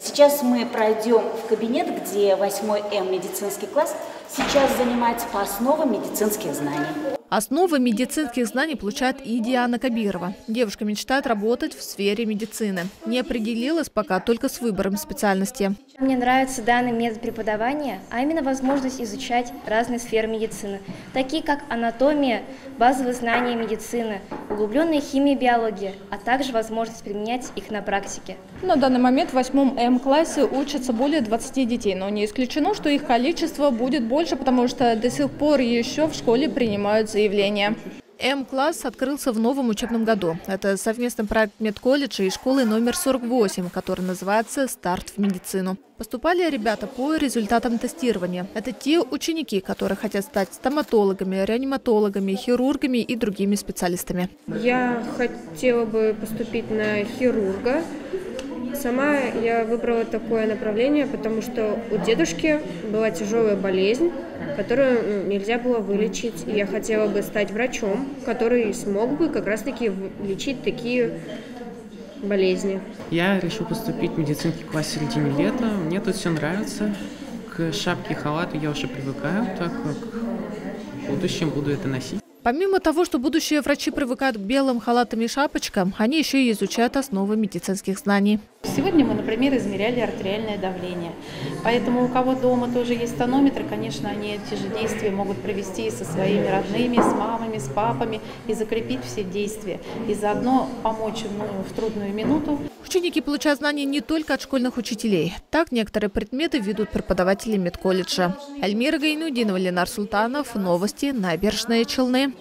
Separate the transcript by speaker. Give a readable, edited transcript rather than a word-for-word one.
Speaker 1: Сейчас мы пройдем в кабинет, где 8 М медицинский класс сейчас занимается по основам медицинских знаний.
Speaker 2: Основы медицинских знаний получает и Диана Кабирова. Девушка мечтает работать в сфере медицины. Не определилась пока только с выбором специальности.
Speaker 3: Мне нравится данный метод преподавания, а именно возможность изучать разные сферы медицины, такие как анатомия, базовые знания медицины, углубленная химия и биология, а также возможность применять их на практике.
Speaker 4: На данный момент в 8 М-классе учатся более 20 детей, но не исключено, что их количество будет больше, потому что до сих пор еще в школе принимают заявления.
Speaker 2: М-класс открылся в новом учебном году. Это совместный проект медколледжа и школы номер 48, который называется «Старт в медицину». Поступали ребята по результатам тестирования. Это те ученики, которые хотят стать стоматологами, реаниматологами, хирургами и другими специалистами.
Speaker 5: Я хотела бы поступить на хирурга. Сама я выбрала такое направление, потому что у дедушки была тяжелая болезнь, которую нельзя было вылечить. И я хотела бы стать врачом, который смог бы как раз-таки лечить такие болезни.
Speaker 6: Я решил поступить в медицинский класс в середине лета. Мне тут все нравится. К шапке и халату я уже привыкаю, так как в будущем буду это носить.
Speaker 2: Помимо того, что будущие врачи привыкают к белым халатам и шапочкам, они еще и изучают основы медицинских знаний.
Speaker 7: Сегодня мы, например, измеряли артериальное давление. Поэтому у кого дома тоже есть тонометр, конечно, они эти же действия могут провести со своими родными, с мамами, с папами и закрепить все действия. И заодно помочь в трудную минуту.
Speaker 2: Ученики получают знания не только от школьных учителей. Так некоторые предметы ведут преподаватели медколледжа. Эльмира Гайнудинова, Ленар Султанов. Новости. Набережные Челны.